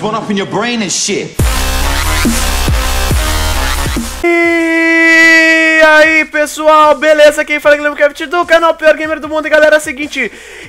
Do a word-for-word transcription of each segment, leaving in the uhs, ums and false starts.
run up in your brain and shit. E aí pessoal, beleza? Quem fala é o Kevin do canal Pior Gamer do Mundo. E galera, é o seguinte,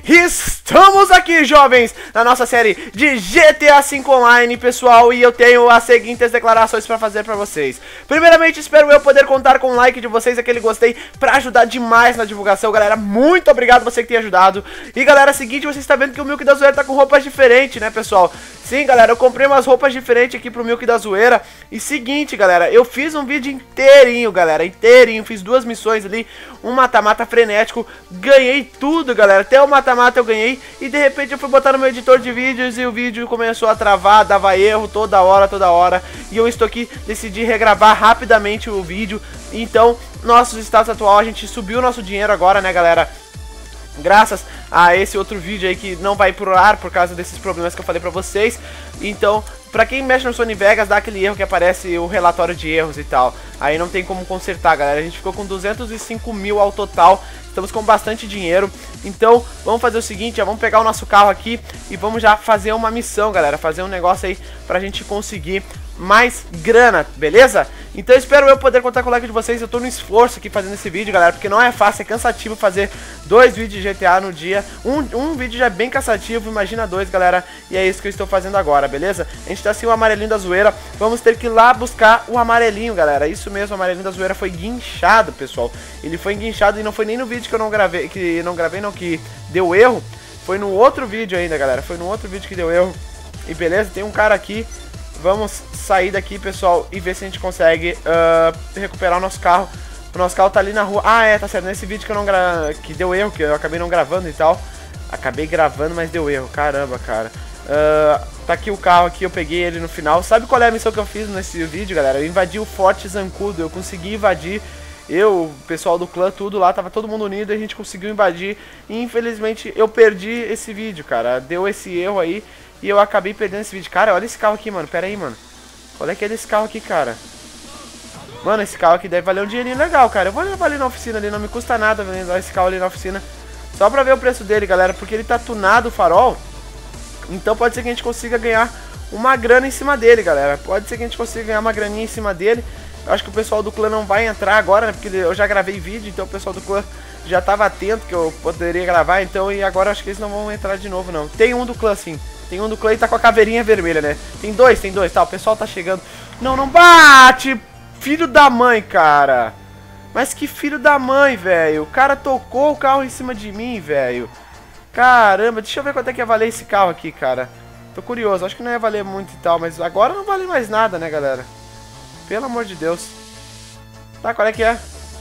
estamos aqui, jovens, na nossa série de G T A cinco Online, pessoal. E eu tenho as seguintes declarações pra fazer pra vocês. Primeiramente, espero eu poder contar com o like de vocês, aquele gostei, pra ajudar demais na divulgação, galera. Muito obrigado você que tem ajudado. E galera, é o seguinte, você está vendo que o Milk da Zoeira tá com roupas diferentes, né, pessoal? Sim, galera, eu comprei umas roupas diferentes aqui pro Milk da Zoeira. E seguinte, galera, eu fiz um vídeo inteirinho, galera, inteirinho. Fiz duas missões ali, um mata-mata frenético. Ganhei tudo, galera, até o mata-mata eu ganhei. E de repente eu fui botar no meu editor de vídeos e o vídeo começou a travar, dava erro toda hora, toda hora. E eu estou aqui, decidi regravar rapidamente o vídeo. Então, nosso status atual, a gente subiu o nosso dinheiro agora, né, galera? Graças a esse outro vídeo aí que não vai pro ar por causa desses problemas que eu falei pra vocês. Então, pra quem mexe no Sony Vegas, dá aquele erro que aparece o relatório de erros e tal. Aí não tem como consertar, galera. A gente ficou com duzentos e cinco mil ao total. Estamos com bastante dinheiro. Então, vamos fazer o seguinte, ó, vamos pegar o nosso carro aqui e vamos já fazer uma missão, galera. Fazer um negócio aí pra gente conseguir mais grana, beleza? Então espero eu poder contar com o like de vocês. Eu tô no esforço aqui fazendo esse vídeo, galera, porque não é fácil, é cansativo fazer dois vídeos de G T A no dia. Um, um vídeo já é bem cansativo, imagina dois, galera. E é isso que eu estou fazendo agora, beleza? A gente tá assim o amarelinho da zoeira. Vamos ter que ir lá buscar o amarelinho, galera. Isso mesmo, o amarelinho da zoeira foi guinchado, pessoal. Ele foi guinchado e não foi nem no vídeo que eu não gravei, que não gravei não, que deu erro. Foi no outro vídeo ainda, galera. Foi no outro vídeo que deu erro. E beleza, tem um cara aqui. Vamos sair daqui, pessoal, e ver se a gente consegue uh, recuperar o nosso carro. O nosso carro tá ali na rua. Ah, é, tá certo. Nesse vídeo que eu não gra... que deu erro, que eu acabei não gravando e tal. Acabei gravando, mas deu erro. Caramba, cara. Uh, tá aqui o carro aqui, eu peguei ele no final. Sabe qual é a missão que eu fiz nesse vídeo, galera? Eu invadi o Forte Zancudo. Eu consegui invadir. Eu, o pessoal do clã, tudo lá, tava todo mundo unido e a gente conseguiu invadir. E infelizmente eu perdi esse vídeo, cara. Deu esse erro aí. E eu acabei perdendo esse vídeo. Cara, olha esse carro aqui, mano. Pera aí, mano. Olha que é desse carro aqui, cara. Mano, esse carro aqui deve valer um dinheirinho legal, cara. Eu vou levar ali na oficina ali. Não me custa nada levar esse carro ali na oficina. Só pra ver o preço dele, galera. Porque ele tá tunado o farol. Então pode ser que a gente consiga ganhar uma grana em cima dele, galera. Pode ser que a gente consiga ganhar uma graninha em cima dele. Eu acho que o pessoal do clã não vai entrar agora, né? Porque eu já gravei vídeo. Então o pessoal do clã já tava atento que eu poderia gravar. Então, e agora eu acho que eles não vão entrar de novo, não. Tem um do clã, sim. Tem um do clã e tá com a caveirinha vermelha, né? Tem dois, tem dois, tá? O pessoal tá chegando. Não, não bate! Filho da mãe, cara! Mas que filho da mãe, velho! O cara tocou o carro em cima de mim, velho! Caramba, deixa eu ver quanto é que ia valer esse carro aqui, cara. Tô curioso, acho que não ia valer muito e tal, mas agora não vale mais nada, né, galera? Pelo amor de Deus. Tá, qual é que é?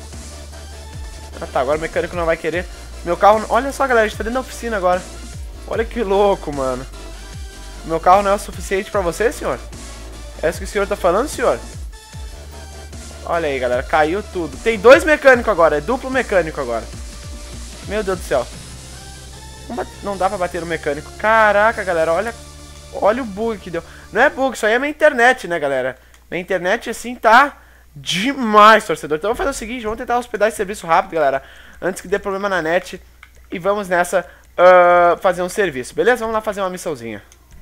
Ah, tá, agora o mecânico não vai querer. Meu carro... Olha só, galera, a gente tá dentro da oficina agora. Olha que louco, mano. Meu carro não é o suficiente pra você, senhor? É isso que o senhor tá falando, senhor? Olha aí, galera, caiu tudo. Tem dois mecânicos agora, é duplo mecânico agora. Meu Deus do céu. Não dá pra bater no mecânico. Caraca, galera, olha. Olha o bug que deu. Não é bug, isso aí é minha internet, né, galera? Minha internet, assim, tá demais, torcedor. Então vamos fazer o seguinte, vamos tentar hospedar esse serviço rápido, galera. Antes que dê problema na net. E vamos nessa uh, fazer um serviço, beleza? Vamos lá fazer uma missãozinha.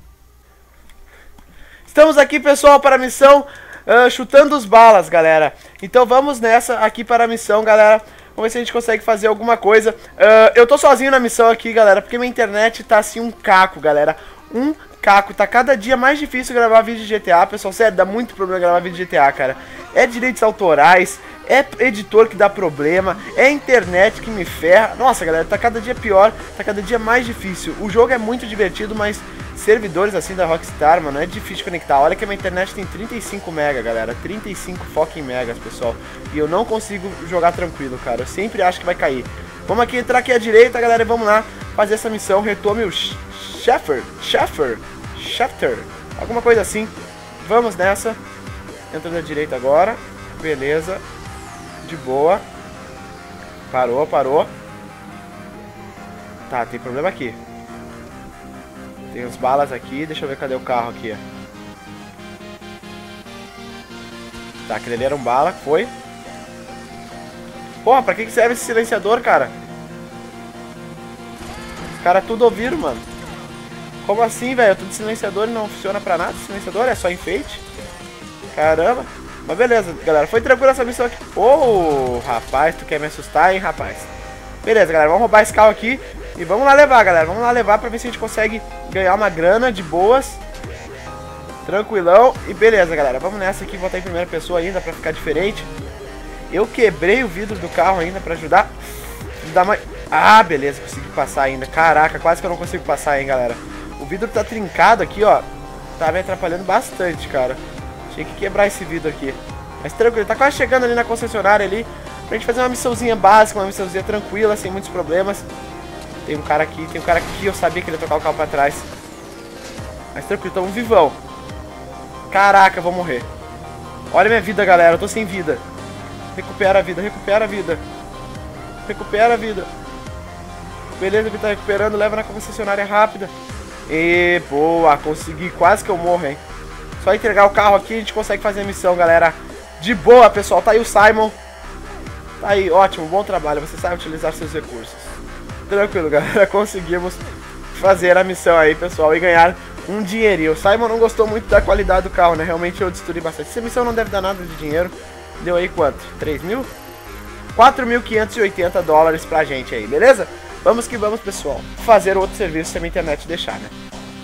Estamos aqui, pessoal, para a missão uh, chutando os balas, galera. Então vamos nessa aqui para a missão, galera. Vamos ver se a gente consegue fazer alguma coisa. uh, Eu tô sozinho na missão aqui, galera, porque minha internet tá assim um caco, galera. Um caco, tá cada dia mais difícil gravar vídeo de G T A, pessoal. Sério, dá muito problema gravar vídeo de G T A, cara. É direitos autorais, é editor que dá problema, é internet que me ferra. Nossa, galera, tá cada dia pior, tá cada dia mais difícil. O jogo é muito divertido, mas servidores assim da Rockstar, mano, é difícil conectar. Olha que a minha internet tem trinta e cinco megas, galera. trinta e cinco fucking megas, pessoal. E eu não consigo jogar tranquilo, cara. Eu sempre acho que vai cair. Vamos aqui entrar aqui à direita, galera, e vamos lá fazer essa missão. Retome o Sheffer, Sheffer, Shefter, alguma coisa assim. Vamos nessa. Entrando à direita agora. Beleza. De boa. Parou, parou. Tá, tem problema aqui. Tem uns balas aqui. Deixa eu ver cadê o carro aqui. Tá, aquele ali era um bala. Foi. Porra, pra que serve esse silenciador, cara? Os caras tudo ouviram, mano. Como assim, velho? Eu tô de silenciador e não funciona pra nada. Silenciador é só enfeite. Caramba. Mas beleza, galera. Foi tranquila essa missão aqui. Ô, oh, rapaz, tu quer me assustar, hein, rapaz? Beleza, galera. Vamos roubar esse carro aqui. E vamos lá levar, galera. Vamos lá levar pra ver se a gente consegue ganhar uma grana de boas. Tranquilão. E beleza, galera. Vamos nessa aqui. Botar em primeira pessoa ainda pra ficar diferente. Eu quebrei o vidro do carro ainda pra ajudar. Dá mais... Ah, beleza. Consegui passar ainda. Caraca, quase que eu não consigo passar, hein, galera. O vidro tá trincado aqui, ó. Tá me atrapalhando bastante, cara. Tinha que quebrar esse vidro aqui. Mas tranquilo. Tá quase chegando ali na concessionária ali. Pra gente fazer uma missãozinha básica. Uma missãozinha tranquila, sem muitos problemas. Tem um cara aqui. Tem um cara aqui. Eu sabia que ele ia tocar o carro pra trás. Mas tranquilo. Tamo vivão. Caraca, eu vou morrer. Olha minha vida, galera. Eu tô sem vida. Recupera a vida. Recupera a vida. Recupera a vida. Beleza, ele tá recuperando. Leva na concessionária rápida. E boa, consegui. Quase que eu morro, hein. Só entregar o carro aqui, a gente consegue fazer a missão, galera. De boa, pessoal. Tá aí o Simon. Tá aí, ótimo, bom trabalho. Você sabe utilizar seus recursos. Tranquilo, galera. Conseguimos fazer a missão aí, pessoal, e ganhar um dinheirinho. O Simon não gostou muito da qualidade do carro, né. Realmente eu destruí bastante. Essa missão não deve dar nada de dinheiro. Deu aí quanto? três mil? quatro mil quinhentos e oitenta dólares pra gente aí, beleza? Vamos que vamos, pessoal. Fazer outro serviço se a minha internet deixar, né?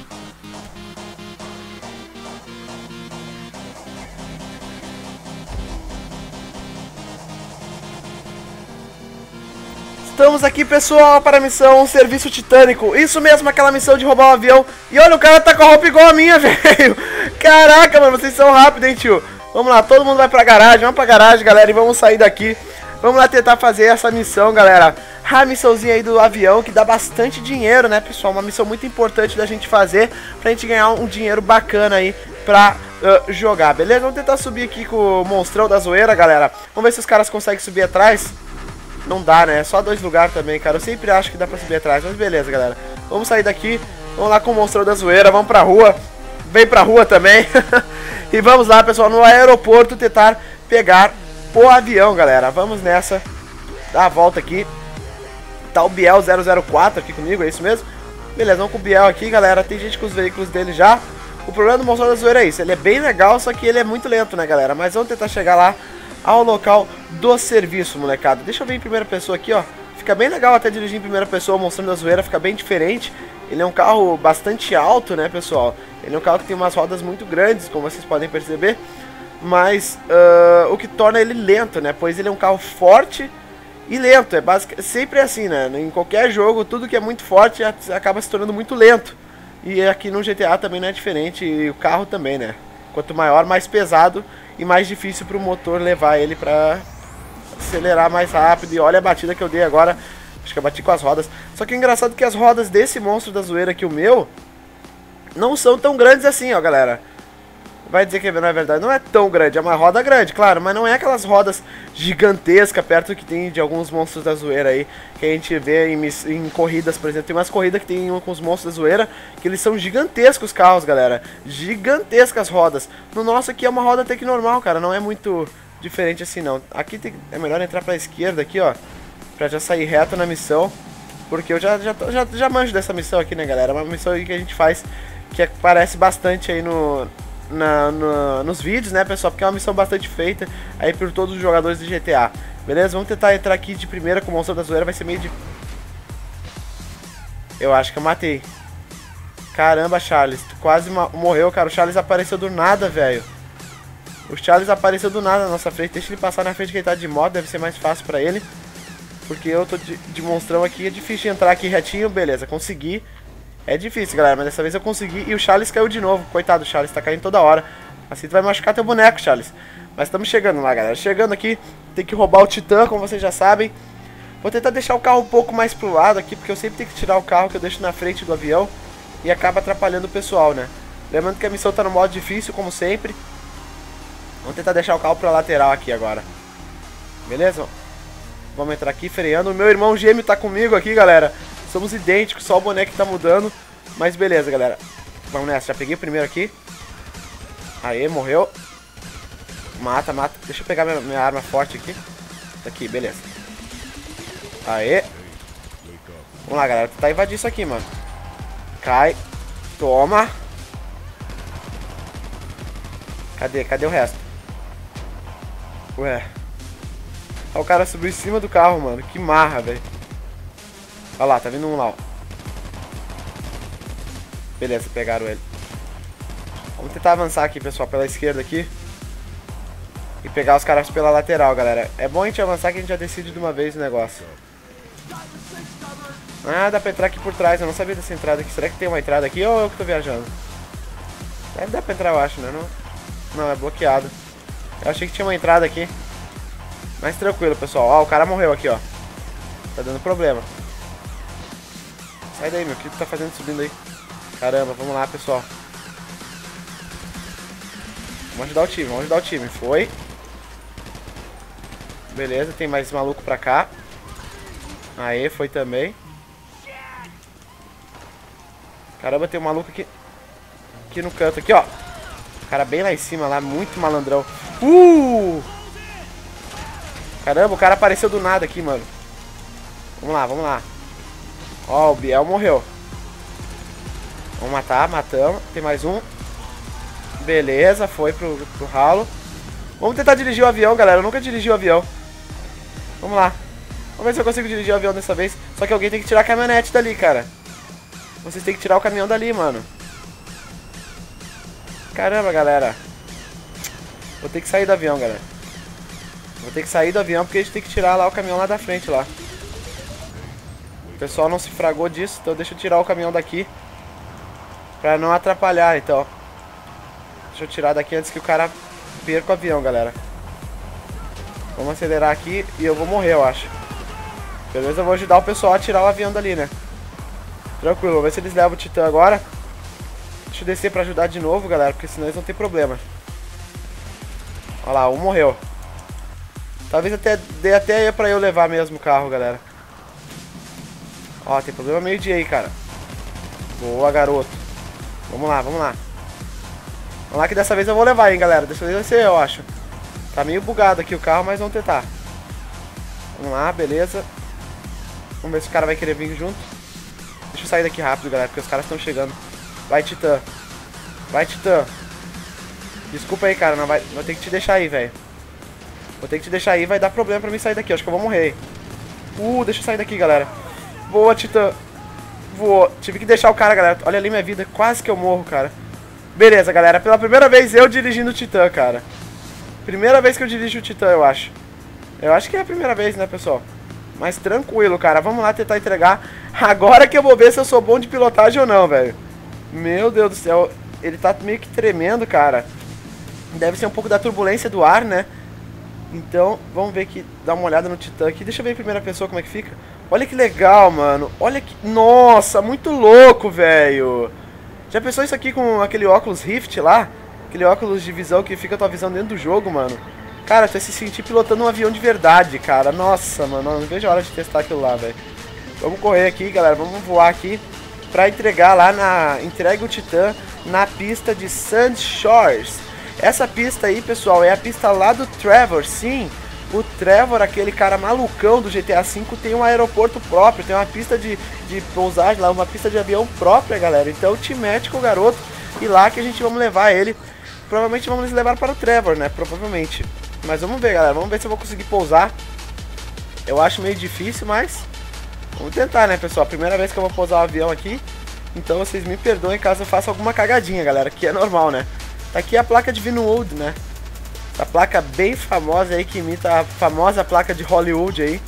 Estamos aqui, pessoal, para a missão Serviço Titânico. Isso mesmo, aquela missão de roubar um avião. E olha, o cara tá com a roupa igual a minha, velho. Caraca, mano, vocês são rápidos, hein, tio? Vamos lá, todo mundo vai pra garagem. Vamos pra garagem, galera, e vamos sair daqui. Vamos lá tentar fazer essa missão, galera. A missãozinha aí do avião, que dá bastante dinheiro, né, pessoal? Uma missão muito importante da gente fazer, pra gente ganhar um dinheiro bacana aí pra uh, jogar, beleza? Vamos tentar subir aqui com o monstrão da zoeira, galera. Vamos ver se os caras conseguem subir atrás. Não dá, né? É só dois lugares também, cara. Eu sempre acho que dá pra subir atrás, mas beleza, galera. Vamos sair daqui, vamos lá com o monstrão da zoeira, vamos pra rua. Vem pra rua também. E vamos lá, pessoal, no aeroporto tentar pegar o avião, galera. Vamos nessa. Dar a volta aqui. Tá o Biel zero zero quatro aqui comigo, é isso mesmo? Beleza, vamos com o Biel aqui, galera. Tem gente com os veículos dele já. O problema do monstro da zoeira é isso. Ele é bem legal, só que ele é muito lento, né, galera? Mas vamos tentar chegar lá ao local do serviço, molecada. Deixa eu ver em primeira pessoa aqui, ó. Fica bem legal até dirigir em primeira pessoa o monstro da zoeira. Fica bem diferente. Ele é um carro bastante alto, né, pessoal? Ele é um carro que tem umas rodas muito grandes, como vocês podem perceber. Mas uh, o que torna ele lento, né? Pois ele é um carro forte e lento. É basic... sempre assim, né? Em qualquer jogo, tudo que é muito forte acaba se tornando muito lento. E aqui no G T A também não é diferente. E o carro também, né? Quanto maior, mais pesado e mais difícil para o motor levar ele para acelerar mais rápido. E olha a batida que eu dei agora. Acho que eu bati com as rodas. Só que é engraçado que as rodas desse monstro da zoeira aqui, o meu, não são tão grandes assim, ó, galera. Vai dizer que não é verdade, não é tão grande, é uma roda grande, claro, mas não é aquelas rodas gigantescas perto que tem de alguns monstros da zoeira aí, que a gente vê em, em corridas, por exemplo. Tem umas corridas que tem uma com os monstros da zoeira, que eles são gigantescos carros, galera, gigantescas rodas. No nosso aqui é uma roda até que normal, cara, não é muito diferente assim não. Aqui tem, é melhor entrar pra esquerda aqui, ó, pra já sair reto na missão, porque eu já, já, já, já manjo dessa missão aqui, né, galera. É uma missão aí que a gente faz, que aparece bastante aí no... Na, na, nos vídeos, né, pessoal, porque é uma missão bastante feita aí por todos os jogadores de G T A. Beleza? Vamos tentar entrar aqui de primeira com o monstro da zoeira, vai ser meio de... Eu acho que eu matei. Caramba, Charles, tu quase morreu, cara. O Charles apareceu do nada, velho. O Charles apareceu do nada na nossa frente. Deixa ele passar na frente que ele tá de moto, deve ser mais fácil pra ele. Porque eu tô de, de monstrão aqui, é difícil de entrar aqui retinho. Beleza, consegui. É difícil, galera, mas dessa vez eu consegui. E o Charles caiu de novo. Coitado, o Charles tá caindo toda hora. Assim tu vai machucar teu boneco, Charles. Mas estamos chegando lá, galera. Chegando aqui, tem que roubar o Titã, como vocês já sabem. Vou tentar deixar o carro um pouco mais pro lado aqui, porque eu sempre tenho que tirar o carro que eu deixo na frente do avião. E acaba atrapalhando o pessoal, né? Lembrando que a missão tá no modo difícil, como sempre. Vamos tentar deixar o carro pra lateral aqui agora. Beleza? Vamos entrar aqui freando. O meu irmão gêmeo tá comigo aqui, galera. Somos idênticos, só o boneco que tá mudando. Mas beleza, galera. Vamos nessa, já peguei o primeiro aqui. Aê, morreu. Mata, mata. Deixa eu pegar minha, minha arma forte aqui. Aqui, beleza. Aê. Vamos lá, galera. Tentar invadir isso aqui, mano. Cai. Toma. Cadê? Cadê o resto? Ué. Olha o cara subiu em cima do carro, mano. Que marra, velho. Olha lá, tá vindo um lá, ó. Beleza, pegaram ele. Vamos tentar avançar aqui, pessoal, pela esquerda aqui. E pegar os caras pela lateral, galera. É bom a gente avançar que a gente já decide de uma vez o negócio. Ah, dá pra entrar aqui por trás. Eu não sabia dessa entrada aqui. Será que tem uma entrada aqui ou eu que tô viajando? Deve dar pra entrar, eu acho, né? Não, não, é bloqueado. Eu achei que tinha uma entrada aqui. Mas tranquilo, pessoal. Ó, o cara morreu aqui, ó. Tá dando problema. Sai daí, meu. O que tu tá fazendo subindo aí? Caramba, vamos lá, pessoal. Vamos ajudar o time, vamos ajudar o time. Foi. Beleza, tem mais maluco pra cá. Aê, foi também. Caramba, tem um maluco aqui. Aqui no canto, aqui, ó. O cara bem lá em cima, lá, muito malandrão. Uh! Caramba, o cara apareceu do nada aqui, mano. Vamos lá, vamos lá. Ó, o Biel morreu. Vamos matar, matamos. Tem mais um. Beleza, foi pro, pro ralo. Vamos tentar dirigir o avião, galera. Eu nunca dirigi o avião. Vamos lá. Vamos ver se eu consigo dirigir o avião dessa vez. Só que alguém tem que tirar a caminhonete dali, cara. Vocês têm que tirar o caminhão dali, mano. Caramba, galera. Vou ter que sair do avião, galera. Vou ter que sair do avião porque a gente tem que tirar lá o caminhão lá da frente, lá. O pessoal não se fragou disso, então deixa eu tirar o caminhão daqui. Pra não atrapalhar, então. Deixa eu tirar daqui antes que o cara perca o avião, galera. Vamos acelerar aqui e eu vou morrer, eu acho. Beleza, eu vou ajudar o pessoal a tirar o avião dali, né? Tranquilo, vou ver se eles levam o Titã agora. Deixa eu descer pra ajudar de novo, galera, porque senão eles vão ter problema. Olha lá, um morreu. Talvez até dê até pra eu levar mesmo o carro, galera. Ó, tem problema meio-dia aí, cara. Boa, garoto. Vamos lá, vamos lá. Vamos lá que dessa vez eu vou levar, hein, galera. Dessa vez vai ser eu, acho. Tá meio bugado aqui o carro, mas vamos tentar. Vamos lá, beleza. Vamos ver se o cara vai querer vir junto. Deixa eu sair daqui rápido, galera, porque os caras estão chegando. Vai, Titã. Vai, Titã. Desculpa aí, cara. Não vai... Vou ter que te deixar aí, velho. Vou ter que te deixar aí. Vai dar problema pra mim sair daqui. Acho que eu vou morrer. Uh, deixa eu sair daqui, galera. Boa, Titã. Voou. Tive que deixar o cara, galera. Olha ali minha vida. Quase que eu morro, cara. Beleza, galera. Pela primeira vez eu dirigindo o Titã, cara. Primeira vez que eu dirijo o Titã, eu acho. Eu acho que é a primeira vez, né, pessoal? Mas tranquilo, cara. Vamos lá tentar entregar. Agora que eu vou ver se eu sou bom de pilotagem ou não, velho. Meu Deus do céu. Ele tá meio que tremendo, cara. Deve ser um pouco da turbulência do ar, né? Então, vamos ver aqui. Dar uma olhada no Titã aqui. Deixa eu ver em primeira pessoa como é que fica. Olha que legal, mano. Olha que... Nossa, muito louco, velho. Já pensou isso aqui com aquele óculos Rift lá? Aquele óculos de visão que fica a tua visão dentro do jogo, mano. Cara, você se sentir pilotando um avião de verdade, cara. Nossa, mano. Não vejo a hora de testar aquilo lá, velho. Vamos correr aqui, galera. Vamos voar aqui pra entregar lá na... Entrega o Titã na pista de Sand Shores. Essa pista aí, pessoal, é a pista lá do Trevor, sim. O Trevor, aquele cara malucão do G T A cinco, tem um aeroporto próprio, tem uma pista de, de pousagem lá, uma pista de avião própria, galera. Então te mete com o garoto e lá que a gente vamos levar ele. Provavelmente vamos levar para o Trevor, né? Provavelmente. Mas vamos ver, galera. Vamos ver se eu vou conseguir pousar. Eu acho meio difícil, mas vamos tentar, né, pessoal? Primeira vez que eu vou pousar o avião aqui. Então vocês me perdoem caso eu faça alguma cagadinha, galera, que é normal, né? Tá aqui a placa de Vinewood, né? Essa placa bem famosa aí, que imita a famosa placa de Hollywood aí.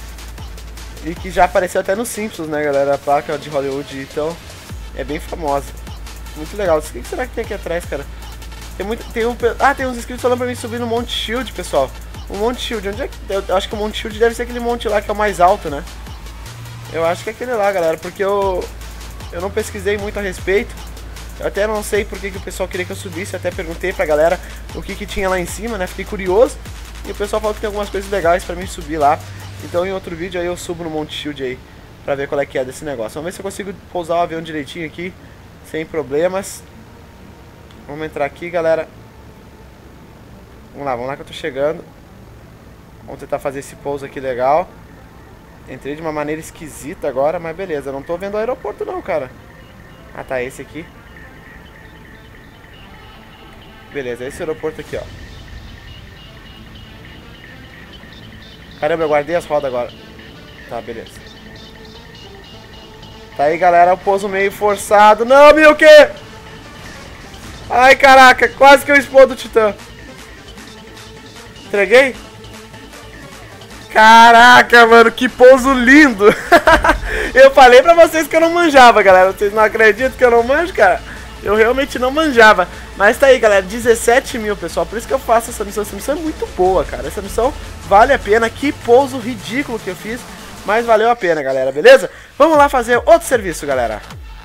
E que já apareceu até nos Simpsons, né, galera? A placa de Hollywood, então é bem famosa. Muito legal. O que será que tem aqui atrás, cara? Tem muito... Tem um... Ah, tem uns inscritos falando pra mim subir no Monte Shield, pessoal. O Monte Shield, onde é que... Eu acho que o Monte Shield deve ser aquele monte lá que é o mais alto, né? Eu acho que é aquele lá, galera, porque eu... Eu não pesquisei muito a respeito. Eu até não sei porque que o pessoal queria que eu subisse. Eu até perguntei pra galera o que que tinha lá em cima, né? Fiquei curioso. E o pessoal falou que tem algumas coisas legais pra mim subir lá. Então em outro vídeo aí eu subo no Monte Shield aí pra ver qual é que é desse negócio. Vamos ver se eu consigo pousar o avião direitinho aqui, sem problemas. Vamos entrar aqui, galera. Vamos lá, vamos lá que eu tô chegando. Vamos tentar fazer esse pouso aqui legal. Entrei de uma maneira esquisita agora, mas beleza. Eu não tô vendo o aeroporto não, cara. Ah, tá, esse aqui. Beleza, esse aeroporto aqui, ó. Caramba, eu guardei as rodas agora. Tá, beleza. Tá aí, galera, o pouso meio forçado. Não, Milk! Ai, caraca, quase que eu explodo o Titã. Entreguei? Caraca, mano, que pouso lindo. Eu falei pra vocês que eu não manjava, galera. Vocês não acreditam que eu não manjo, cara? Eu realmente não manjava. Mas tá aí, galera, dezessete mil, pessoal. Por isso que eu faço essa missão. Essa missão é muito boa, cara. Essa missão vale a pena. Que pouso ridículo que eu fiz, mas valeu a pena, galera, beleza? Vamos lá fazer outro serviço, galera.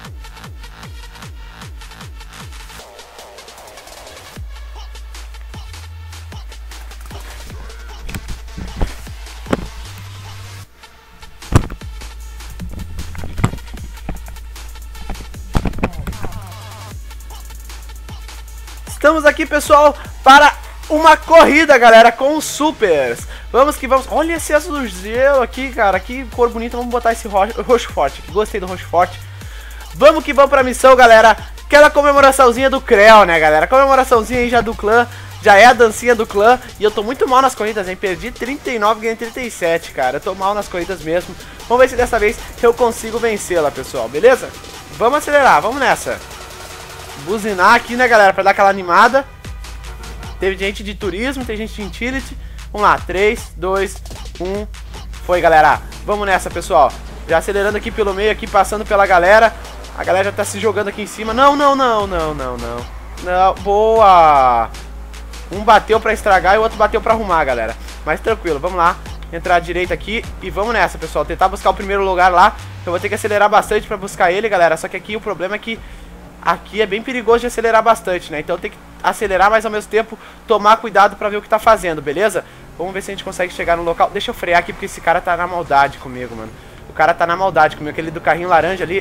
Estamos aqui, pessoal, para uma corrida, galera, com os supers. Vamos que vamos. Olha esse azul do gelo aqui, cara. Que cor bonita. Vamos botar esse roxo, roxo forte aqui. Gostei do roxo forte. Vamos que vamos pra missão, galera. Aquela comemoraçãozinha do Creu, né, galera? Comemoraçãozinha aí já do clã. Já é a dancinha do clã. E eu tô muito mal nas corridas, hein? Perdi trinta e nove, ganhei trinta e sete, cara. Eu tô mal nas corridas mesmo. Vamos ver se dessa vez eu consigo vencê-la, pessoal. Beleza? Vamos acelerar. Vamos nessa. Buzinar aqui, né, galera, pra dar aquela animada. Teve gente de turismo, tem gente de utility. Vamos lá, três, dois, um. Foi, galera. Vamos nessa, pessoal. Já acelerando aqui pelo meio, aqui passando pela galera. A galera já tá se jogando aqui em cima. Não, não, não, não, não, não. Não, boa. Um bateu pra estragar e o outro bateu pra arrumar, galera. Mas tranquilo, vamos lá. Entrar à direita aqui e vamos nessa, pessoal. Tentar buscar o primeiro lugar lá. Eu vou ter que acelerar bastante pra buscar ele, galera. Só que aqui o problema é que aqui é bem perigoso de acelerar bastante, né? Então tem que acelerar, mas ao mesmo tempo tomar cuidado pra ver o que tá fazendo, beleza? Vamos ver se a gente consegue chegar no local. Deixa eu frear aqui porque esse cara tá na maldade comigo, mano. O cara tá na maldade comigo. Aquele do carrinho laranja ali.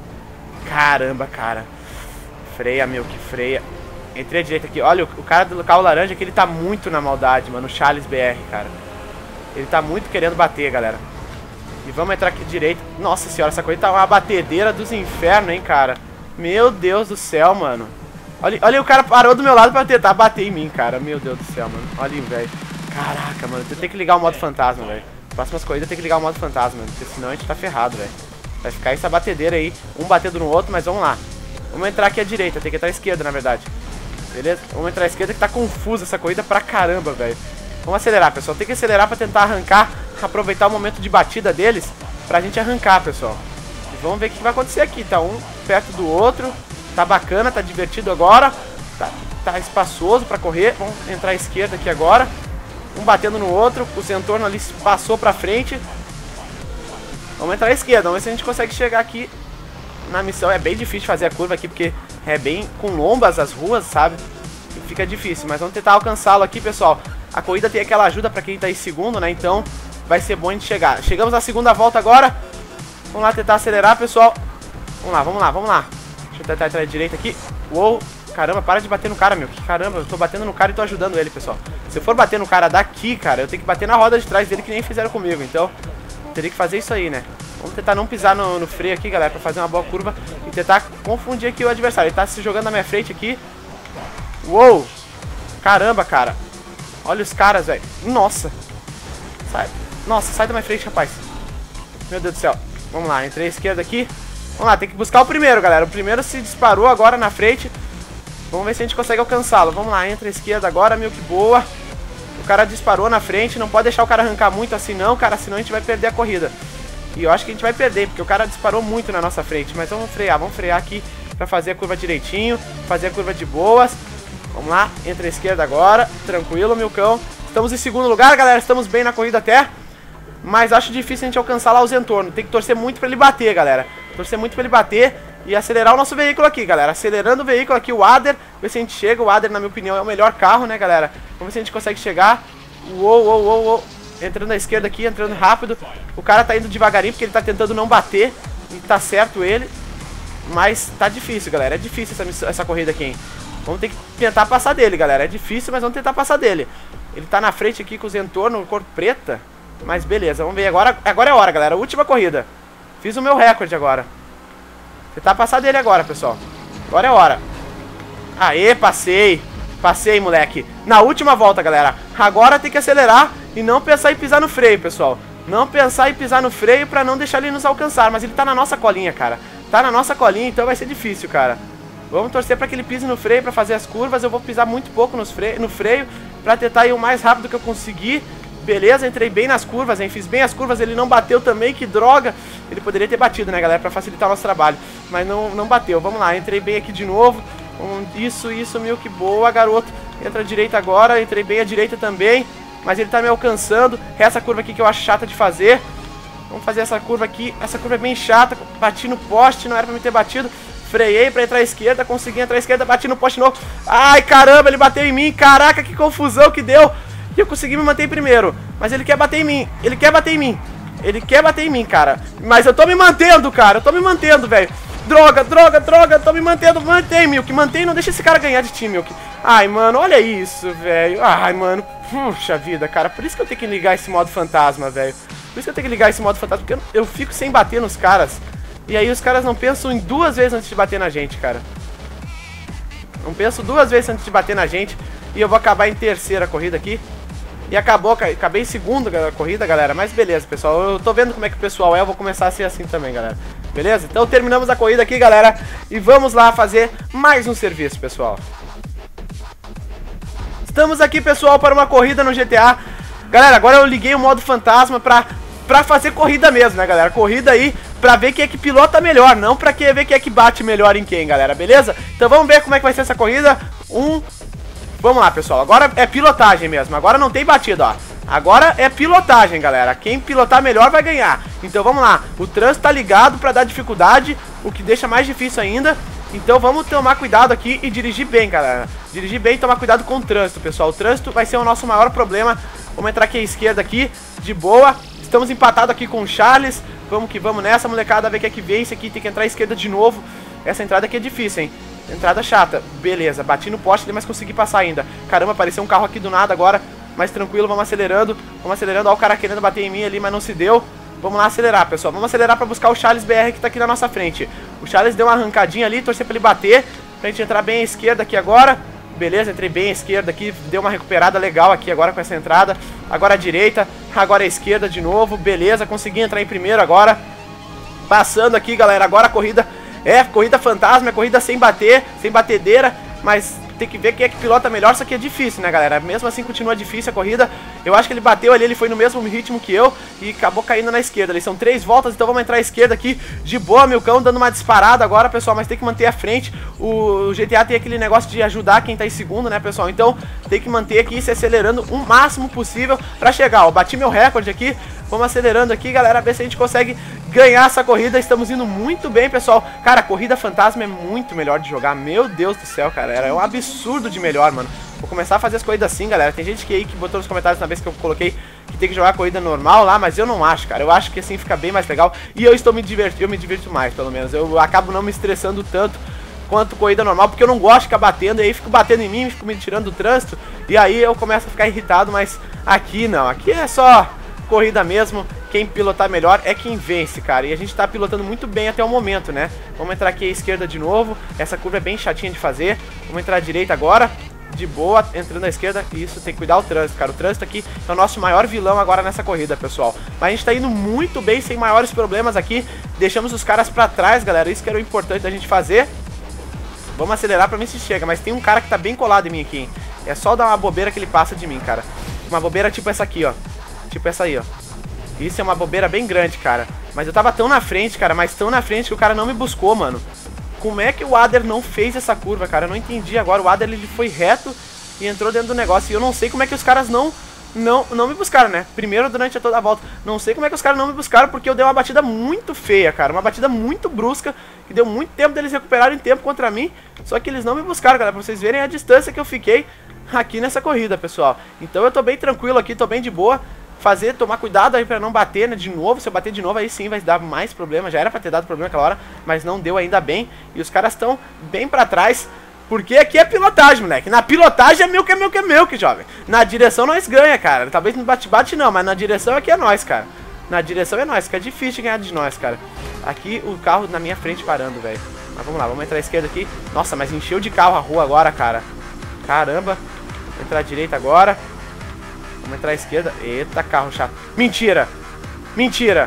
Caramba, cara. Freia, meu, que freia. Entrei à direita aqui. Olha, o cara do carro laranja aqui, ele tá muito na maldade, mano. O Charles B R, cara. Ele tá muito querendo bater, galera. E vamos entrar aqui à direita. Nossa senhora, essa coisa tá uma batedeira dos infernos, hein, cara. Meu Deus do céu, mano. Olha, olha, o cara parou do meu lado pra tentar bater em mim, cara. Meu Deus do céu, mano. Olha aí, velho. Caraca, mano. Eu tenho que ligar o modo fantasma, velho. Próximas corridas tem que ligar o modo fantasma, mano. Porque senão a gente tá ferrado, velho. Vai ficar essa batedeira aí. Um batendo no outro, mas vamos lá. Vamos entrar aqui à direita. Tem que entrar à esquerda, na verdade. Beleza? Vamos entrar à esquerda que tá confusa essa corrida pra caramba, velho. Vamos acelerar, pessoal. Tem que acelerar pra tentar arrancar. Aproveitar o momento de batida deles pra gente arrancar, pessoal. E vamos ver o que vai acontecer aqui. Tá um perto do outro. Tá bacana, tá divertido agora. Tá, tá espaçoso pra correr. Vamos entrar à esquerda aqui agora. Um batendo no outro. O Zentorno ali passou pra frente. Vamos entrar à esquerda. Vamos ver se a gente consegue chegar aqui na missão. É bem difícil fazer a curva aqui porque é bem com lombas as ruas, sabe? E fica difícil. Mas vamos tentar alcançá-lo aqui, pessoal. A corrida tem aquela ajuda pra quem tá em segundo, né? Então vai ser bom a gente chegar. Chegamos na segunda volta agora. Vamos lá tentar acelerar, pessoal. Vamos lá, vamos lá, vamos lá. Deixa eu tentar entrar à direita aqui. Uou, caramba, para de bater no cara, meu. Que caramba, eu tô batendo no cara e tô ajudando ele, pessoal. Se eu for bater no cara daqui, cara, eu tenho que bater na roda de trás dele que nem fizeram comigo. Então, teria que fazer isso aí, né? Vamos tentar não pisar no, no freio aqui, galera, pra fazer uma boa curva e tentar confundir aqui o adversário. Ele tá se jogando na minha frente aqui. Uou, caramba, cara. Olha os caras, velho. Nossa. Sai. Nossa, sai da minha frente, rapaz. Meu Deus do céu. Vamos lá, entrei à esquerda aqui. Vamos lá, tem que buscar o primeiro, galera. O primeiro se disparou agora na frente. Vamos ver se a gente consegue alcançá-lo. Vamos lá, entra à esquerda agora, meu, que boa. O cara disparou na frente. Não pode deixar o cara arrancar muito assim não, cara. Senão a gente vai perder a corrida. E eu acho que a gente vai perder, porque o cara disparou muito na nossa frente. Mas vamos frear, vamos frear aqui pra fazer a curva direitinho. Fazer a curva de boas. Vamos lá, entra à esquerda agora. Tranquilo, meu cão. Estamos em segundo lugar, galera. Estamos bem na corrida até. Mas acho difícil a gente alcançar lá o Zentorno. Tem que torcer muito pra ele bater, galera. Torcer muito pra ele bater e acelerar o nosso veículo aqui, galera. Acelerando o veículo aqui, o Ader. Ver se a gente chega. O Ader, na minha opinião, é o melhor carro, né, galera? Vamos ver se a gente consegue chegar. Uou, uou, uou, uou. Entrando à esquerda aqui, entrando rápido. O cara tá indo devagarinho porque ele tá tentando não bater. E tá certo ele. Mas tá difícil, galera. É difícil essa, missão, essa corrida aqui, hein? Vamos ter que tentar passar dele, galera. É difícil, mas vamos tentar passar dele. Ele tá na frente aqui com o Zentorno, cor preta. Mas beleza, vamos ver. Agora, agora é a hora, galera. Última corrida. Fiz o meu recorde agora. Tentar passar dele agora, pessoal. Agora é a hora. Aê, passei. Passei, moleque. Na última volta, galera. Agora tem que acelerar e não pensar em pisar no freio, pessoal. Não pensar em pisar no freio pra não deixar ele nos alcançar. Mas ele tá na nossa colinha, cara. Tá na nossa colinha, então vai ser difícil, cara. Vamos torcer pra que ele pise no freio pra fazer as curvas. Eu vou pisar muito pouco nos fre no freio pra tentar ir o mais rápido que eu conseguir. Beleza, entrei bem nas curvas, hein? Fiz bem as curvas, ele não bateu também, que droga. Ele poderia ter batido, né, galera, pra facilitar o nosso trabalho. Mas não, não bateu, vamos lá, entrei bem aqui de novo. um, Isso, isso, Milk, boa, garoto. Entra à direita agora, entrei bem à direita também. Mas ele tá me alcançando. Essa curva aqui que eu acho chata de fazer. Vamos fazer essa curva aqui, essa curva é bem chata. Bati no poste, não era pra me ter batido. Freiei pra entrar à esquerda, consegui entrar à esquerda, bati no poste novo. Ai, caramba, ele bateu em mim, caraca, que confusão que deu. E eu consegui me manter em primeiro. Mas ele quer bater em mim, ele quer bater em mim. Ele quer bater em mim, cara. Mas eu tô me mantendo, cara, eu tô me mantendo, velho. Droga, droga, droga, tô me mantendo. Mantém, Milk, mantém, não deixa esse cara ganhar de ti, Milk. Ai, mano, olha isso, velho. Ai, mano, puxa vida, cara. Por isso que eu tenho que ligar esse modo fantasma, velho. Por isso que eu tenho que ligar esse modo fantasma, porque eu, eu fico sem bater nos caras. E aí os caras não pensam em duas vezes antes de bater na gente, cara. Não penso duas vezes antes de bater na gente. E eu vou acabar em terceira corrida aqui. E acabou, acabei em segunda corrida, galera. Mas beleza, pessoal, eu tô vendo como é que o pessoal é. Eu vou começar a ser assim também, galera. Beleza? Então terminamos a corrida aqui, galera. E vamos lá fazer mais um serviço, pessoal. Estamos aqui, pessoal, para uma corrida no G T A. Galera, agora eu liguei o modo fantasma pra, pra fazer corrida mesmo, né, galera? Corrida aí pra ver quem é que pilota melhor, não pra que, ver quem é que bate melhor em quem, galera, beleza? Então vamos ver como é que vai ser essa corrida. Um... Vamos lá, pessoal, agora é pilotagem mesmo, agora não tem batida, ó. Agora é pilotagem, galera. Quem pilotar melhor vai ganhar. Então vamos lá, o trânsito tá ligado pra dar dificuldade, o que deixa mais difícil ainda. Então vamos tomar cuidado aqui e dirigir bem, galera. Dirigir bem e tomar cuidado com o trânsito, pessoal. O trânsito vai ser o nosso maior problema. Vamos entrar aqui à esquerda aqui, de boa. Estamos empatados aqui com o Charles. Vamos que vamos nessa, molecada, ver quem é que vence aqui. Tem que entrar à esquerda de novo. Essa entrada aqui é difícil, hein? Entrada chata. Beleza, bati no poste ali, mas consegui passar ainda. Caramba, apareceu um carro aqui do nada agora. Mas tranquilo, vamos acelerando. Vamos acelerando, ó, o cara querendo bater em mim ali, mas não se deu. Vamos lá acelerar, pessoal. Vamos acelerar pra buscar o Charles B R que tá aqui na nossa frente. O Charles deu uma arrancadinha ali, torcer pra ele bater. Pra gente entrar bem à esquerda aqui agora. Beleza, entrei bem à esquerda aqui. Deu uma recuperada legal aqui agora com essa entrada. Agora à direita, agora à esquerda de novo. Beleza, consegui entrar em primeiro agora. Passando aqui, galera, agora a corrida é corrida fantasma, é corrida sem bater, sem batedeira. Mas tem que ver quem é que pilota melhor, isso aqui é difícil, né, galera? Mesmo assim continua difícil a corrida. Eu acho que ele bateu ali, ele foi no mesmo ritmo que eu e acabou caindo na esquerda. Ali são três voltas, então vamos entrar à esquerda aqui de boa, Milcão, dando uma disparada agora, pessoal. Mas tem que manter a frente. O G T A tem aquele negócio de ajudar quem tá em segundo, né, pessoal? Então tem que manter aqui, se acelerando o máximo possível pra chegar. Ó, bati meu recorde aqui. Vamos acelerando aqui, galera, ver se a gente consegue ganhar essa corrida. Estamos indo muito bem, pessoal. Cara, a corrida fantasma é muito melhor de jogar. Meu Deus do céu, cara, é um absurdo de melhor, mano. Vou começar a fazer as corridas assim, galera. Tem gente que aí que botou nos comentários na vez que eu coloquei que tem que jogar a corrida normal lá, mas eu não acho, cara. Eu acho que assim fica bem mais legal. E eu estou me divertindo, eu me divirto mais, pelo menos. Eu acabo não me estressando tanto quanto corrida normal, porque eu não gosto de ficar batendo. E aí fico batendo em mim, fico me tirando do trânsito. E aí eu começo a ficar irritado, mas aqui não. Aqui é só corrida mesmo, quem pilotar melhor é quem vence, cara. E a gente tá pilotando muito bem até o momento, né? Vamos entrar aqui à esquerda de novo. Essa curva é bem chatinha de fazer. Vamos entrar à direita agora, de boa, entrando à esquerda. Isso, tem que cuidar o trânsito, cara. O trânsito aqui é o nosso maior vilão agora nessa corrida, pessoal. Mas a gente tá indo muito bem, sem maiores problemas aqui. Deixamos os caras pra trás, galera. Isso que era o importante da gente fazer. Vamos acelerar pra ver se chega. Mas tem um cara que tá bem colado em mim aqui, hein? É só dar uma bobeira que ele passa de mim, cara. Uma bobeira tipo essa aqui, ó. Tipo essa aí, ó. Isso é uma bobeira bem grande, cara. Mas eu tava tão na frente, cara. Mas tão na frente que o cara não me buscou, mano. Como é que o Adder não fez essa curva, cara? Eu não entendi agora. O Adder, ele foi reto e entrou dentro do negócio. E eu não sei como é que os caras não... Não, não me buscaram, né? Primeiro durante toda a volta. Não sei como é que os caras não me buscaram, porque eu dei uma batida muito feia, cara. Uma batida muito brusca, que deu muito tempo deles recuperarem tempo contra mim. Só que eles não me buscaram, galera. Pra vocês verem a distância que eu fiquei aqui nessa corrida, pessoal. Então eu tô bem tranquilo aqui, tô bem de boa. Fazer, tomar cuidado aí pra não bater, né, de novo. Se eu bater de novo aí sim vai dar mais problema. Já era pra ter dado problema aquela hora, mas não deu ainda bem. E os caras estão bem pra trás, porque aqui é pilotagem, moleque. Na pilotagem é meu que é meu que é meu que, jovem. Na direção nós ganha, cara. Talvez no bate-bate não, mas na direção aqui é nós, cara. Na direção é nós, que é difícil ganhar de nós, cara. Aqui o carro na minha frente parando, velho. Mas vamos lá, vamos entrar à esquerda aqui. Nossa, mas encheu de carro a rua agora, cara. Caramba. Vou entrar à direita agora. Vamos entrar à esquerda. Eita, carro chato. Mentira. Mentira.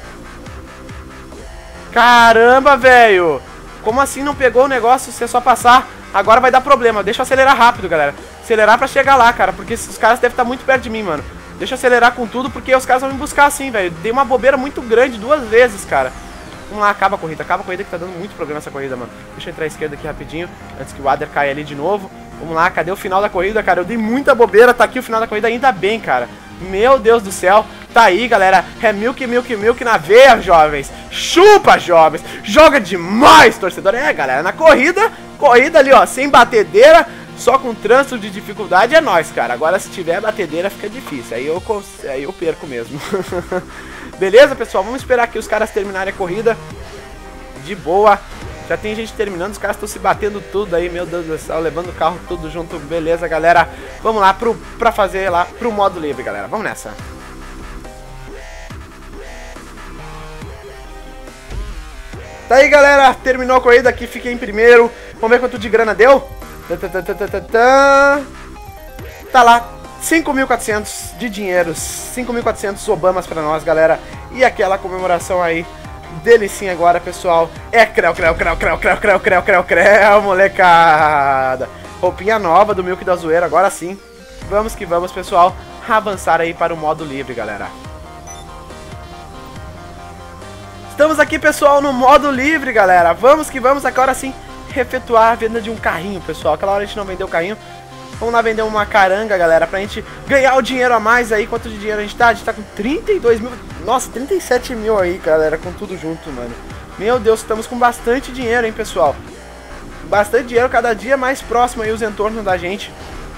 Caramba, velho. Como assim não pegou o negócio se é só passar? Agora vai dar problema. Deixa eu acelerar rápido, galera. Acelerar pra chegar lá, cara. Porque esses caras devem estar muito perto de mim, mano. Deixa eu acelerar com tudo, porque os caras vão me buscar assim, velho. Dei uma bobeira muito grande duas vezes, cara. Vamos lá, acaba a corrida. Acaba a corrida que tá dando muito problema essa corrida, mano. Deixa eu entrar à esquerda aqui rapidinho, antes que o Adder caia ali de novo. Vamos lá, cadê o final da corrida, cara? Eu dei muita bobeira, tá aqui o final da corrida, ainda bem, cara. Meu Deus do céu. Tá aí, galera. É milk, milk, milk na veia, jovens. Chupa, jovens. Joga demais, torcedor. É, galera, na corrida, corrida ali, ó, sem batedeira, só com trânsito de dificuldade é nóis, cara. Agora, se tiver batedeira, fica difícil. Aí eu, aí eu perco mesmo. Beleza, pessoal? Vamos esperar aqui os caras terminarem a corrida. De boa. Já tem gente terminando, os caras estão se batendo tudo aí, meu Deus do céu, levando o carro tudo junto. Beleza, galera? Vamos lá pro, pra fazer lá pro modo livre, galera. Vamos nessa. Tá aí, galera. Terminou a corrida aqui, fiquei em primeiro. Vamos ver quanto de grana deu. Tá lá, cinco mil e quatrocentos de dinheiro, cinco mil e quatrocentos Obamas pra nós, galera. E aquela comemoração aí, delicinha agora, pessoal. É creu, creu, creu, creu, creu, creu, creu, creu, creu, molecada. Roupinha nova do Milk da Zoeira, agora sim. Vamos que vamos, pessoal, avançar aí para o modo livre, galera. Estamos aqui, pessoal, no modo livre, galera. Vamos que vamos, agora sim, efetuar a venda de um carrinho, pessoal. Aquela hora a gente não vendeu o carrinho. Vamos lá vender uma caranga, galera, pra gente ganhar o dinheiro a mais aí. Quanto de dinheiro a gente tá? A gente tá com trinta e dois mil. Nossa, trinta e sete mil aí, galera, com tudo junto, mano. Meu Deus, estamos com bastante dinheiro, hein, pessoal. Bastante dinheiro, cada dia mais próximo aí os entornos da gente.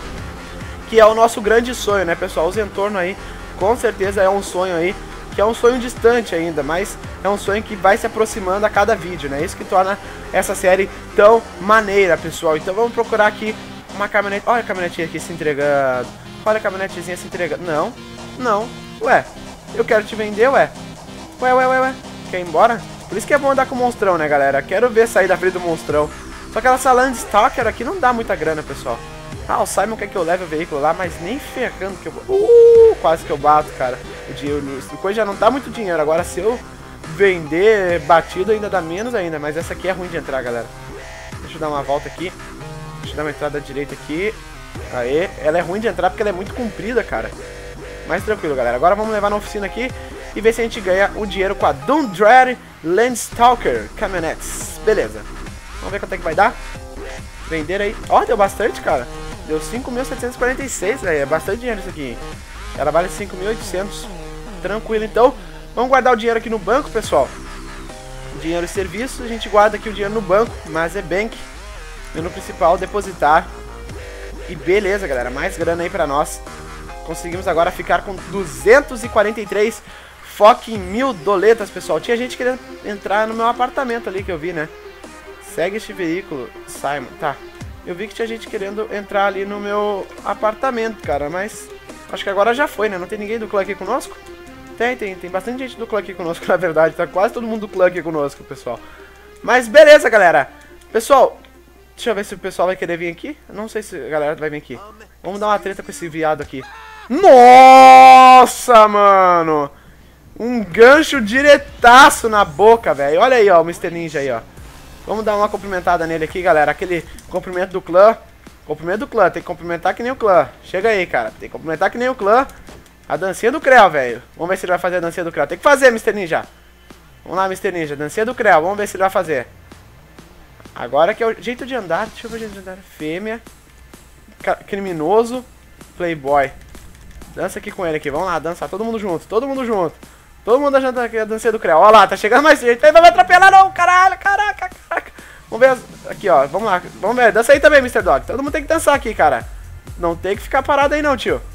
Que é o nosso grande sonho, né, pessoal? Os entornos aí, com certeza é um sonho aí. Que é um sonho distante ainda, mas é um sonho que vai se aproximando a cada vídeo, né? Isso que torna essa série tão maneira, pessoal. Então vamos procurar aqui uma caminhonete. Olha a caminhonetinha aqui se entregando. Olha a caminhonetezinha se entregando. Não, não. Ué, eu quero te vender, ué. Ué, ué, ué, ué. Quer ir embora? Por isso que é bom andar com o monstrão, né, galera? Quero ver sair da frente do monstrão. Só que essa Landstalker aqui não dá muita grana, pessoal. Ah, o Simon quer que eu leve o veículo lá, mas nem ferrando que eu... Uh, quase que eu bato, cara. O dinheiro, o coisa já não dá muito dinheiro. Agora, se eu vender batido, ainda dá menos ainda. Mas essa aqui é ruim de entrar, galera. Deixa eu dar uma volta aqui. Deixa eu dar uma entrada direita aqui. Aê. Ela é ruim de entrar porque ela é muito comprida, cara. Mas tranquilo, galera. Agora vamos levar na oficina aqui e ver se a gente ganha o dinheiro com a Dundread Landstalker Caminhonetes. Beleza. Vamos ver quanto é que vai dar. Vender aí. Ó, deu bastante, cara. Deu cinco mil setecentos e quarenta e seis, velho. É bastante dinheiro isso aqui. Ela vale cinco mil e oitocentos. Tranquilo, então. Vamos guardar o dinheiro aqui no banco, pessoal. Dinheiro e serviço. A gente guarda aqui o dinheiro no banco. Mas é bank. Menu principal, depositar. E beleza, galera. Mais grana aí pra nós. Conseguimos agora ficar com duzentos e quarenta e três fucking mil doletas, pessoal. Tinha gente querendo entrar no meu apartamento ali que eu vi, né? Segue este veículo, Simon. Tá. Eu vi que tinha gente querendo entrar ali no meu apartamento, cara, mas acho que agora já foi, né? Não tem ninguém do clã aqui conosco? Tem, tem, tem bastante gente do clã aqui conosco, na verdade. Tá quase todo mundo do clã aqui conosco, pessoal. Mas beleza, galera. Pessoal, deixa eu ver se o pessoal vai querer vir aqui. Eu não sei se a galera vai vir aqui. Vamos dar uma treta com esse viado aqui. Nossa, mano! Um gancho diretaço na boca, velho. Olha aí, ó, o mister Ninja aí, ó. Vamos dar uma cumprimentada nele aqui, galera. Aquele cumprimento do clã. Cumprimento do clã. Tem que cumprimentar que nem o clã. Chega aí, cara. Tem que cumprimentar que nem o clã. A dancinha do Creu, velho. Vamos ver se ele vai fazer a dancinha do Creu. Tem que fazer, mister Ninja. Vamos lá, mister Ninja. Dancinha do Creu. Vamos ver se ele vai fazer. Agora que é o jeito de andar. Deixa eu ver o jeito de andar. Fêmea. Criminoso. Playboy. Dança aqui com ele aqui. Vamos lá, dançar. Todo mundo junto. Todo mundo junto. Todo mundo dançando aqui a dancinha do Creu. Olha lá, tá chegando mais gente. Ele não vai atropelar não, caralho, caraca, caraca. Vamos ver, aqui ó, vamos lá. Vamos ver, dança aí também, mister Dog. Todo mundo tem que dançar aqui, cara. Não tem que ficar parado aí não, tio.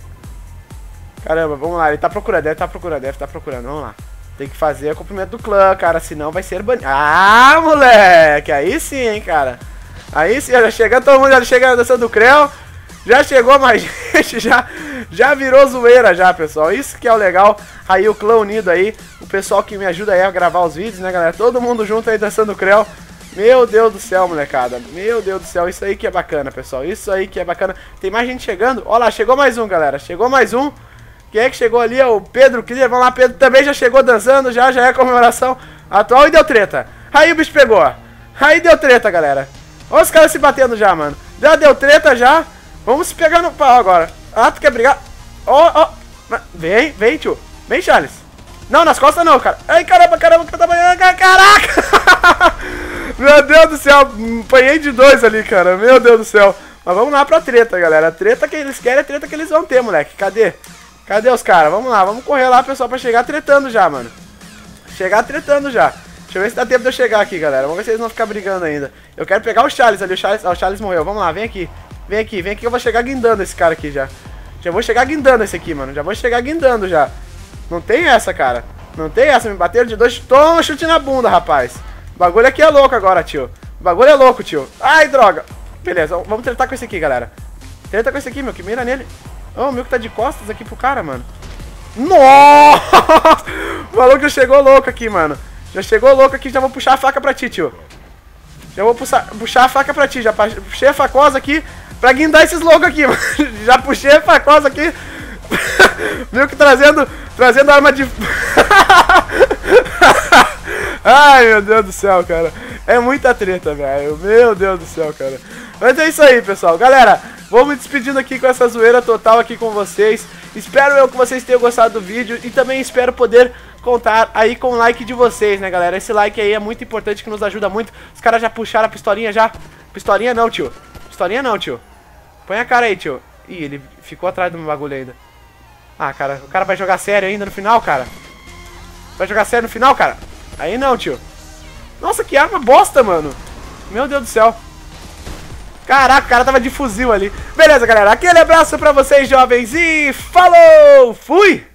Caramba, vamos lá, ele tá procurando, deve tá procurando, deve tá procurando, vamos lá. Tem que fazer o cumprimento do clã, cara, senão vai ser banido. Ah, moleque, aí sim, hein, cara. Aí sim, já chegando, todo mundo já chega dançando do Creu. Já chegou mais gente, já, já virou zoeira já, pessoal. Isso que é o legal. Aí o clã unido aí, o pessoal que me ajuda aí a gravar os vídeos, né, galera? Todo mundo junto aí dançando o Creu. Meu Deus do céu, molecada. Meu Deus do céu, isso aí que é bacana, pessoal. Isso aí que é bacana. Tem mais gente chegando. Olha lá, chegou mais um, galera. Chegou mais um. Quem é que chegou ali? É o Pedro Clear. Vamos lá, Pedro também já chegou dançando. Já, já é comemoração atual e deu treta. Aí o bicho pegou. Aí deu treta, galera. Olha os caras se batendo já, mano. Já deu treta já. Vamos se pegar no pau agora. Ah, tu quer brigar? Ó, ó. Vem, vem, tio. Vem, Charles. Não, nas costas não, cara. Ai, caramba, caramba, caramba, caraca. Meu Deus do céu. Apanhei de dois ali, cara. Meu Deus do céu. Mas vamos lá pra treta, galera. A treta que eles querem é a treta que eles vão ter, moleque. Cadê? Cadê os caras? Vamos lá, vamos correr lá, pessoal, pra chegar tretando já, mano. Chegar tretando já. Deixa eu ver se dá tempo de eu chegar aqui, galera. Vamos ver se eles vão ficar brigando ainda. Eu quero pegar o Charles ali. O Charles, ó, o Charles morreu. Vamos lá, vem aqui. Vem aqui, vem aqui que eu vou chegar guindando esse cara aqui já. Já vou chegar guindando esse aqui, mano. Já vou chegar guindando já. Não tem essa, cara. Não tem essa. Me bateram de dois. Toma chute na bunda, rapaz. O bagulho aqui é louco agora, tio. O bagulho é louco, tio. Ai, droga. Beleza, vamos tentar com esse aqui, galera. Tenta com esse aqui, meu. Que mira nele. Oh, o meu que tá de costas aqui pro cara, mano. Nossa! O maluco já chegou louco aqui, mano. Já chegou louco aqui. Já vou puxar a faca pra ti, tio. Já vou puxar, puxar a faca pra ti. Já puxei a facosa aqui pra guindar esses loucos aqui, mano. Já puxei a facosa aqui. Viu que trazendo, trazendo arma de... Ai, meu Deus do céu, cara. É muita treta, velho. Meu Deus do céu, cara. Mas é isso aí, pessoal. Galera, vou me despedindo aqui com essa zoeira total aqui com vocês. Espero eu que vocês tenham gostado do vídeo. E também espero poder contar aí com o like de vocês, né, galera? Esse like aí é muito importante, que nos ajuda muito. Os caras já puxaram a pistolinha já. Pistolinha não, tio. Pistolinha não, tio. Põe a cara aí, tio. Ih, ele ficou atrás do meu bagulho ainda. Ah, cara, o cara vai jogar sério ainda no final, cara. Vai jogar sério no final, cara? Aí não, tio. Nossa, que arma bosta, mano. Meu Deus do céu. Caraca, o cara tava de fuzil ali. Beleza, galera. Aquele abraço pra vocês, jovens. E falou! Fui!